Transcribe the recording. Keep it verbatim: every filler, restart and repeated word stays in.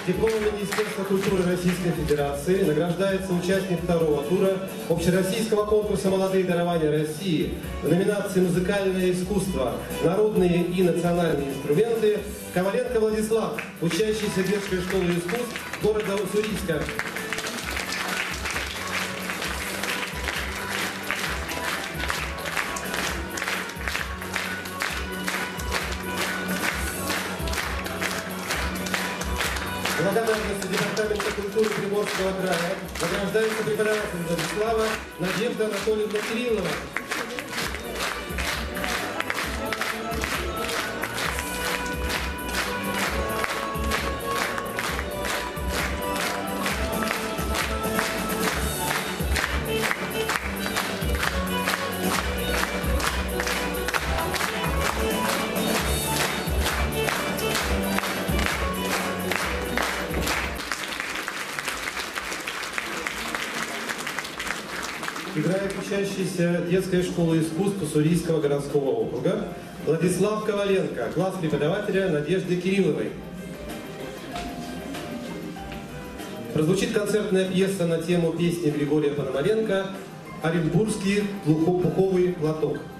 Дипломом Министерства культуры Российской Федерации награждается участник второго тура общероссийского конкурса «Молодые дарования России» в номинации «Музыкальное искусство. Народные и национальные инструменты» Коваленко Владислав, учащийся детской школы искусств города Уссурийска. Благодарность Департамента культуры Приморского края награждается преподаватель Владислава Надежда Анатольевна Кириллова. Играет учащийся детской школы искусств Уссурийского городского округа Владислав Коваленко, класс преподавателя Надежды Кирилловой. Прозвучит концертная пьеса на тему песни Григория Пономаренко «Оренбургский пуховый платок».